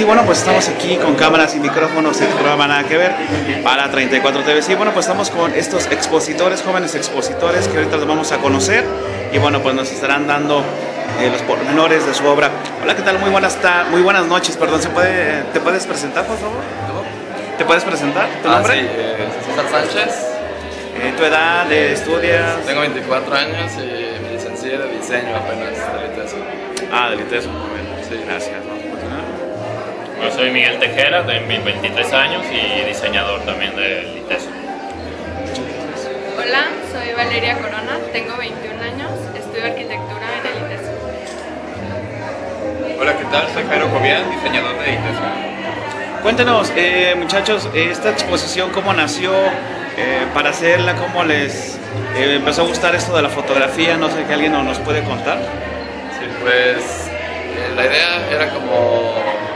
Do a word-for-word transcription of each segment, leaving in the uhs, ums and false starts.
Sí, bueno, pues estamos aquí con cámaras y micrófonos en el programa Nada que Ver para treinta y cuatro T V. Sí, bueno, pues estamos con estos expositores, jóvenes expositores que ahorita los vamos a conocer y bueno, pues nos estarán dando eh, los pormenores de su obra. Hola, ¿qué tal? Muy buenas, ta muy buenas noches, perdón. ¿Se puede, ¿Te puedes presentar, por favor? ¿Te puedes presentar? ¿Tu ah, nombre? Sí, eh, César Sánchez. Eh, ¿Tu edad? Eh, ¿Estudias? Tengo veinticuatro años y me licencié de diseño apenas del ITESO. Ah, del ITESO, muy bien. Sí. Gracias. Vamos a continuar. Yo soy Miguel Tejera, tengo veintitrés años y diseñador también del ITESO. Hola, soy Valeria Corona, tengo veintiún años, estudio arquitectura en el ITESO. Hola, ¿qué tal? Soy Jairo Cobian, diseñador de ITESO. Cuéntenos, eh, muchachos, esta exposición, ¿cómo nació? Eh, para hacerla, ¿cómo les eh, empezó a gustar esto de la fotografía? No sé, ¿que alguien nos puede contar? Sí, pues eh, la idea era como...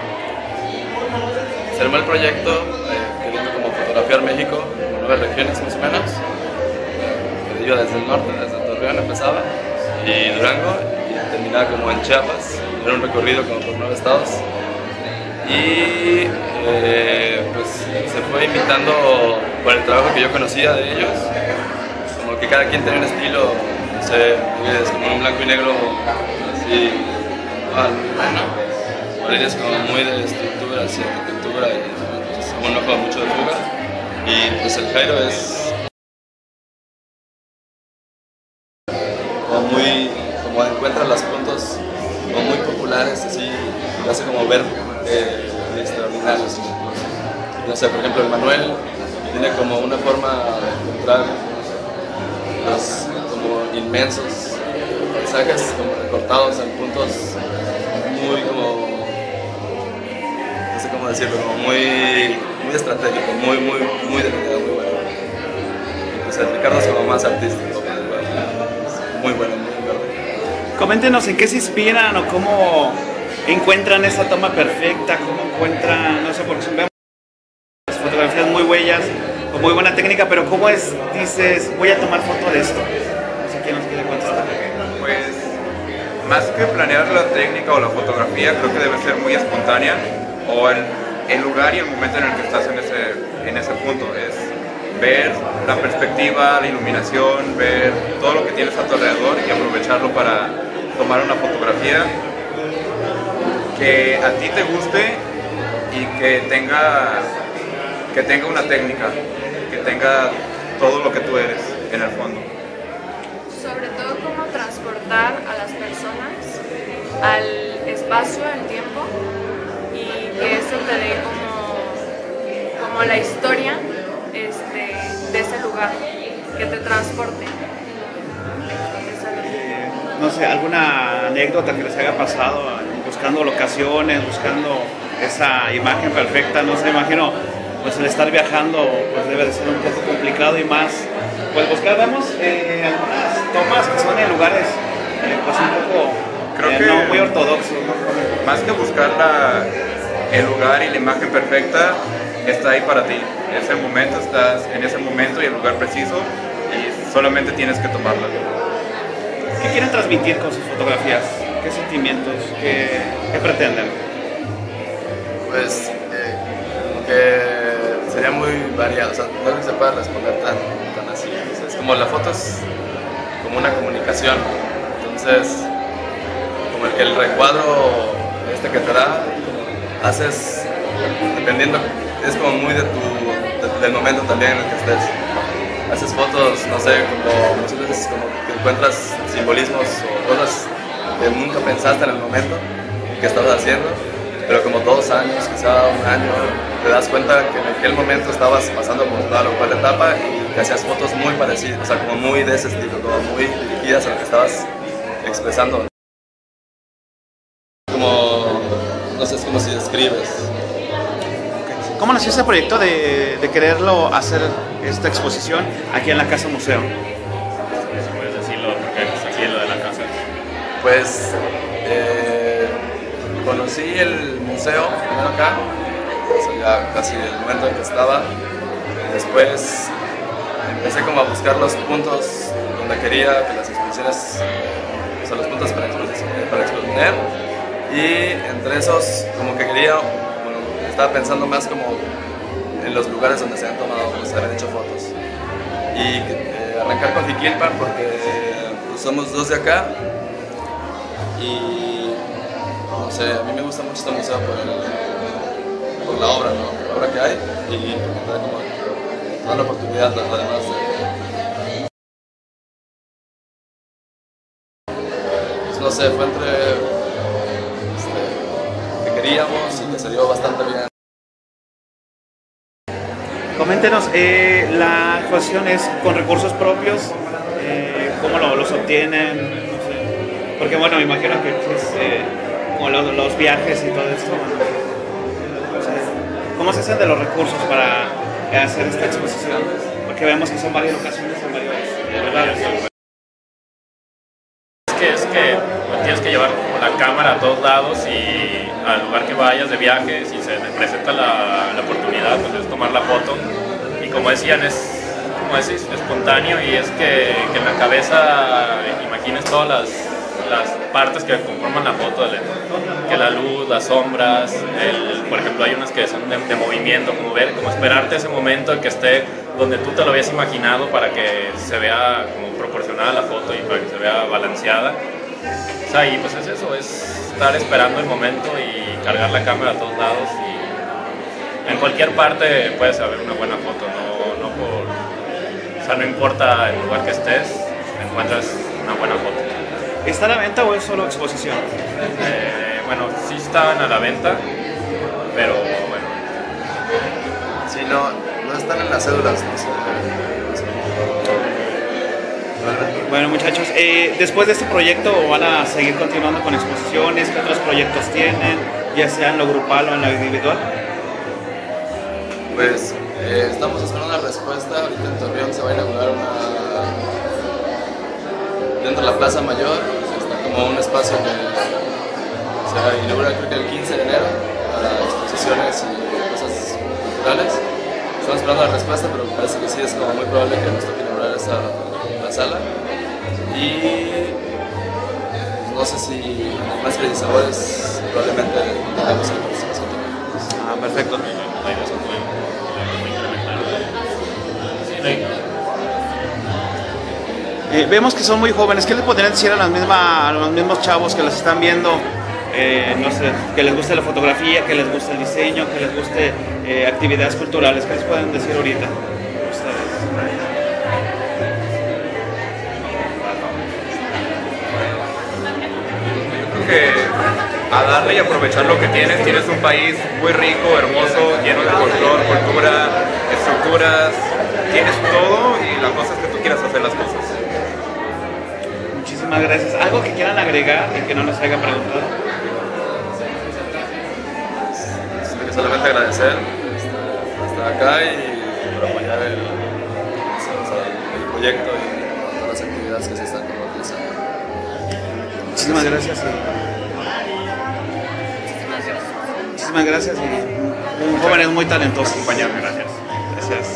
Se armó el proyecto eh, queriendo como fotografiar México, como nueve regiones más o menos. Eh, iba desde el norte, desde Torreón empezaba, y Durango, y terminaba como en Chiapas. Era un recorrido como por nueve estados. Y eh, pues se fue imitando por el trabajo que yo conocía de ellos, como que cada quien tenía un estilo, no sé, es como un blanco y negro así, ah, bueno, líneas como muy de estructuras y arquitectura y pues, un ojo mucho de fuga, y pues el Jairo es como muy, como encuentra los puntos como muy populares así, y hace como ver Eh, extraordinarios. No sé, por ejemplo, el Manuel tiene como una forma de encontrar los como inmensos paisajes como recortados en puntos muy como, no sé cómo decirlo, como muy, muy estratégico, muy, muy, muy de verdad, muy bueno. Y pues el Ricardo es como más artístico, muy bueno, muy bueno. Coméntenos en qué se inspiran o cómo encuentran esa toma perfecta, cómo encuentran, no sé, porque son las fotografías muy bellas, con muy buena técnica, pero cómo es, dices, voy a tomar foto de esto. No sé quién nos quiere contestar. Pues, más que planear la técnica o la fotografía, creo que debe ser muy espontánea, o el, el lugar y el momento en el que estás en ese, en ese punto. Es ver la perspectiva, la iluminación, ver todo lo que tienes a tu alrededor y aprovecharlo para tomar una fotografía que a ti te guste y que tenga, que tenga una técnica, que tenga todo lo que tú eres en el fondo. Sobre todo cómo transportar a las personas al espacio, al tiempo, y que eso te dé como, como la historia este, de ese lugar, que te transporte. Eh, no sé, alguna anécdota que les haya pasado buscando locaciones, buscando esa imagen perfecta, no sé, imagino, pues el estar viajando pues debe de ser un poco complicado y más, pues buscar, vemos eh, algunas tomas que son en lugares eh, pues un poco Creo eh, que no muy ortodoxos, ¿no? Más que buscar la, el lugar y la imagen perfecta, está ahí para ti. En ese momento estás en ese momento y el lugar preciso y solamente tienes que tomarla. ¿Qué quieren transmitir con sus fotografías? ¿Qué sentimientos? ¿Qué, qué pretenden? Pues eh, como que sería muy variado, o sea, no creo que se pueda responder tan, tan así. O sea, es como la foto es como una comunicación, entonces como el, el recuadro este que te da, haces, dependiendo, es como muy de tu, de, del momento también en el que estés. Haces fotos, no sé, como muchas veces como que encuentras simbolismos o cosas que nunca pensaste en el momento que estabas haciendo, pero como dos años, quizá un año, te das cuenta que en aquel momento estabas pasando por tal o cual etapa y que hacías fotos muy parecidas, o sea, como muy de ese estilo, como muy dirigidas a lo que estabas expresando. Como, no sé, es como si describes. ¿Cómo nació ese proyecto de, de quererlo hacer esta exposición aquí en la Casa Museo? Si puedes decirlo, porque es aquí lo de la casa. Pues eh, conocí el museo primero acá, o sea, ya casi el momento en que estaba. Después empecé como a buscar los puntos donde quería que las exposiciones, o sea, los puntos para, para exponer. Y entre esos como que quería estaba pensando más como en los lugares donde se han tomado, pues, se han hecho fotos. Y eh, arrancar con Jiquilpan porque pues, somos dos de acá y no sé, a mí me gusta mucho este museo por, el, por la obra, ¿no? La obra que hay y da como da la oportunidad además de... Pues, no sé, fue entre este, que queríamos y que se dio bastante bien. Coméntenos, eh, la actuación es con recursos propios, eh, ¿cómo lo, los obtienen? No sé. Porque bueno, me imagino que pues, eh, como los, los viajes y todo esto, bueno, o sea, ¿cómo se hacen de los recursos para hacer esta exposición? Porque vemos que son varias locaciones en varios lugares. Es que, es que tienes que llevar como la cámara a todos lados y al lugar que vayas de viajes y se te presenta la, la oportunidad, pues es tomar la foto y como decían, es como decís, espontáneo y es que, que en la cabeza imagines todas las, las partes que conforman la foto, que la luz, las sombras, el, por ejemplo hay unas que son de, de movimiento, como ver, como esperarte ese momento que esté donde tú te lo habías imaginado para que se vea como proporcionada la foto y para que se vea balanceada. O sea, y pues es eso, es estar esperando el momento y cargar la cámara a todos lados y en cualquier parte puedes haber una buena foto, no, no por, o sea, no importa el lugar que estés, encuentras una buena foto. ¿Está a la venta o es solo exposición? Eh, bueno, sí estaban a la venta, pero bueno. Sí, no, no están en las cédulas, no sé. Bueno muchachos, eh, después de este proyecto van a seguir continuando con exposiciones, ¿qué otros proyectos tienen? Ya sea en lo grupal o en lo individual. Pues eh, estamos esperando una respuesta, ahorita en Torreón se va a inaugurar una... dentro de la Plaza Mayor, está como un espacio que se inaugura creo que el quince de enero para exposiciones y cosas culturales. Estamos esperando la respuesta, pero parece que sí es como muy probable que nos toque inaugurar esa la sala. Y pues, no sé si más que sabores probablemente tengamos la participación también. Ah, perfecto. Eh, vemos que son muy jóvenes. ¿Qué les podrían decir a, la misma, a los mismos chavos que los están viendo? Eh, no sé, que les guste la fotografía, que les guste el diseño, que les guste eh, actividades culturales. ¿Qué les pueden decir ahorita ustedes? Yo creo que a darle y aprovechar lo que tienes. Tienes un país muy rico, hermoso, lleno de folclore, cultura, estructuras. Tienes todo y la cosa es que tú quieras hacer las cosas. Muchísimas gracias. ¿Algo que quieran agregar y que no nos haya preguntado? Solamente agradecer estar acá y por apoyar el, el proyecto y todas las actividades que se están realizando. Muchísimas gracias. Muchísimas gracias. Y un joven es muy talentoso. Acompañarme, gracias. Gracias.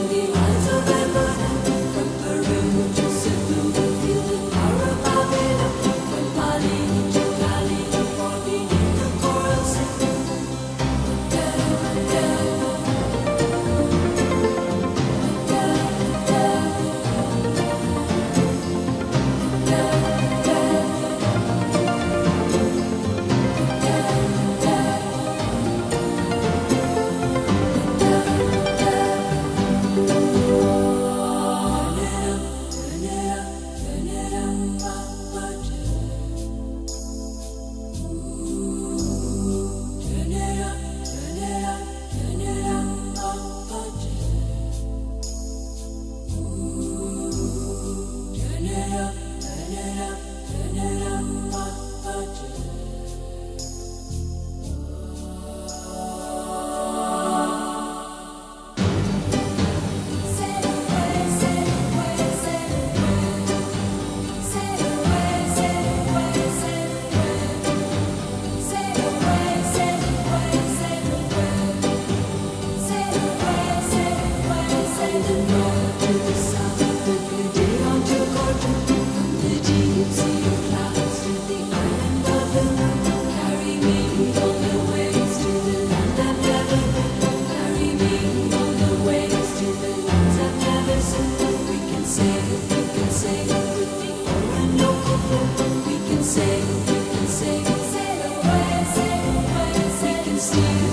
Comparing to sit through the field and power of Babylon. see.